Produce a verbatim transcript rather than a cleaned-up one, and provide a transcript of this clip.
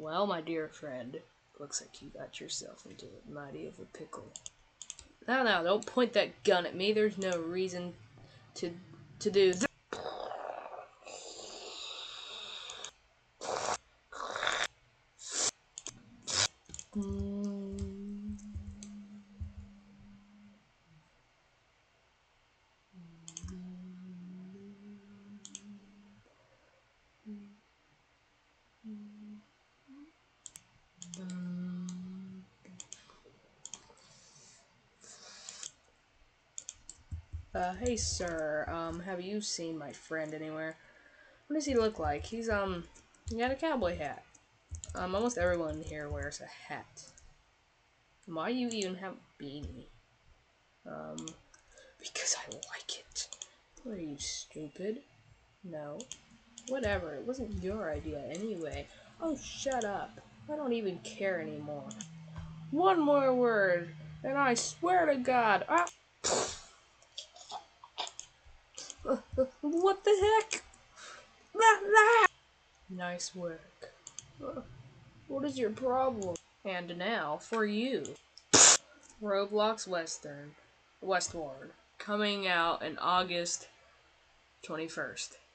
Well, my dear friend, looks like you got yourself into a mighty of a pickle. Now, now, don't point that gun at me. There's no reason to to do that. Uh, hey sir, um, have you seen my friend anywhere? What does he look like? He's, um, he got a cowboy hat. Um, almost everyone here wears a hat. Why do you even have a beanie? Um, because I like it. What are you, stupid? No. Whatever, it wasn't your idea anyway. Oh, shut up. I don't even care anymore. One more word, and I swear to God, I... Uh, uh, what the heck? Nice work. Uh, what is your problem? And now, for you. Roblox Western. Westward. Coming out in August twenty-first.